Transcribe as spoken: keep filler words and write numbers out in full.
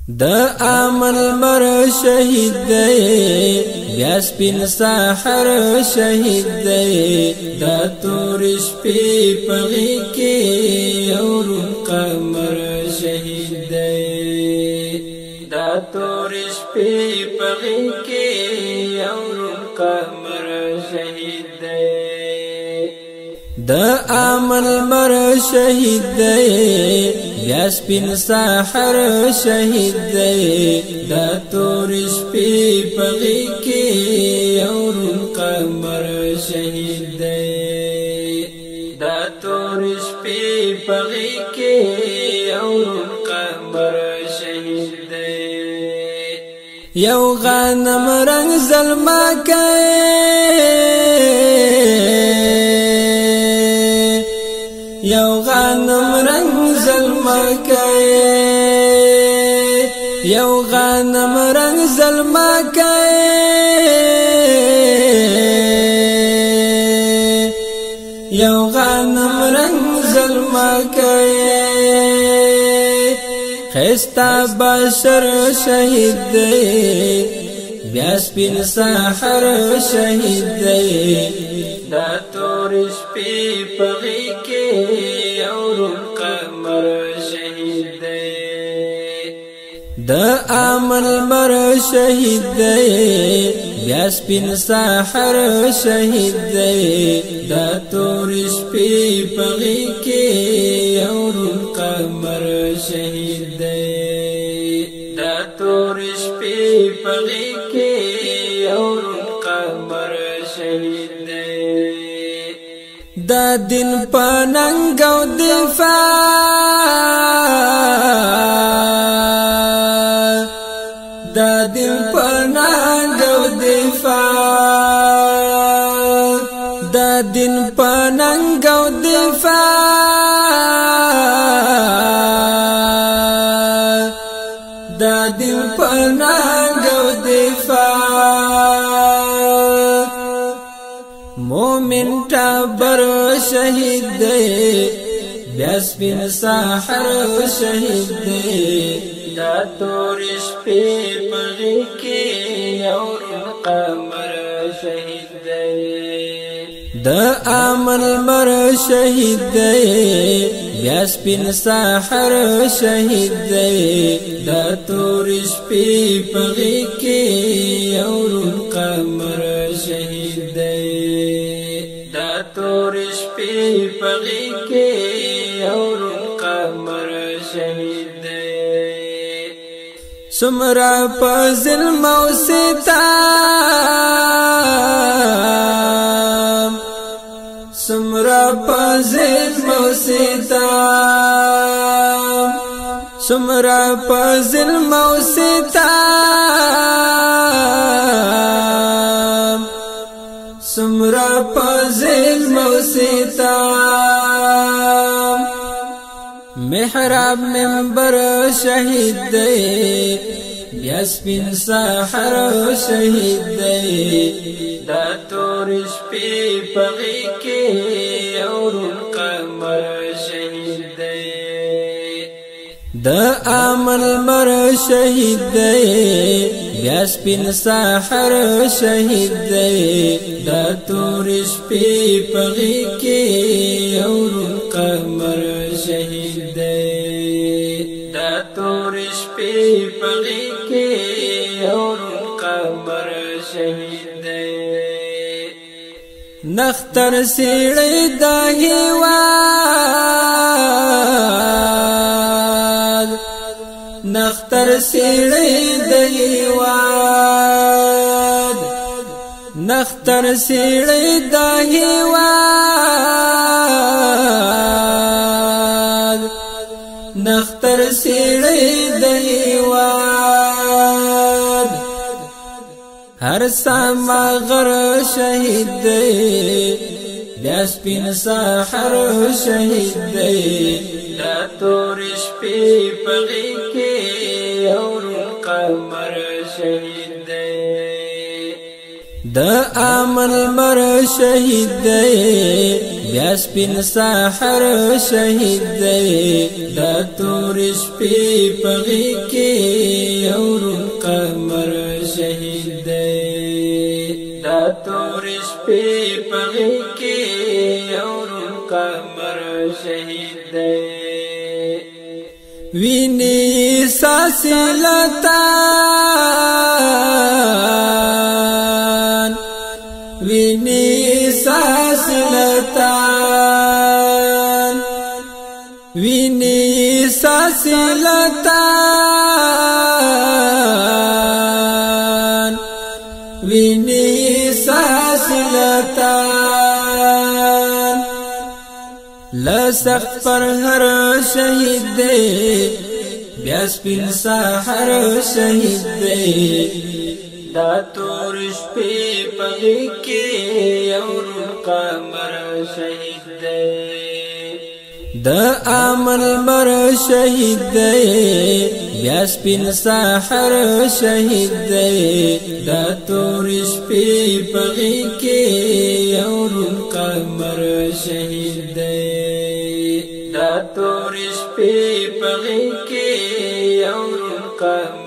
دا امن مر شهید دی بیا سپین سحر شهید دی دا تور شپې پغی کې اور قمر شهید دی دا تور شپې پغی کې اور قمر شهید دی دا امن مر شهید دی بیا سپین سحر شهید دی دا تور شپې پغی کې اور قمر شهید دی دا تور شپې پغی کې اور قمر شهید دی یو غنم رنگ زلما کوي یو غنم رنگ زلما کوي یو غنم رنگ زلما کوي یو غنم رنگ زلما کوي خستا بشر شهید دی بیا سپین سحر شهید دی دا تور شپې پغی کې اور قمر شهید دی دا امن مر شهید دی بیا سپین سحر شهید دی دا تور شپې پغی کې اور قمر شهید دی دا تور شپې پغی کې اور قمر شهید دا دین پننګ او دفاع دا دین پننګ او دفاع دا دین پننګ او دفاع دا دین پننګ او دفاع مومن ټبر شهید دی بیا سپین سحر شهید دی دا تور شپې پغی کې اور قمر شهید دی دا امن مر شهید دی بیا سپین سحر شهید دی دا تور شپې پغی کې اور قمر شهید دی دا تور شپې پغی کې اور قمر شهید دی سمرا پزل موسیتا سمرا پزل موسیتا سمرا پزل موسیتا سمرا پزل موسیتا محراب منبر شهید دی بیا سپین سحر شهید دی دا تور شپې پغی کې اور قمر شهید دی دا امن مر شهید دی بیا سپین سحر شهید دی دا تور شپې پغی کې اور قمر شهید دی دا تور شپې پغی کې اور قمر شهید دی نختر سیړې د هیواد نختر سیړې د هیواد نختر سیړې د هیواد نختر سیړې د هیواد هر سمغر شهید دی بیا سپین سحر شهید دی دا تور شپې پغی کې اور قمر شهید دی دا امن مر شهید دی بیا سپین سحر شهید دی دا تور شپې پغی کې شپې پغې کې اور قمر شهید دی ویني ساسلتان ویني ساسلتان ویني ساسلتان ویني ساسلتان لسخت پر هر شهید دی بیا سپین سحر شهید دی دا تور شپې پغې کې اور قمر شهید دی دا امن مر شهید دی بیا سپین سحر شهید دی دا تور شپې پغې کې اور قمر شهید دی دا تور شپې پغې کې اور قمر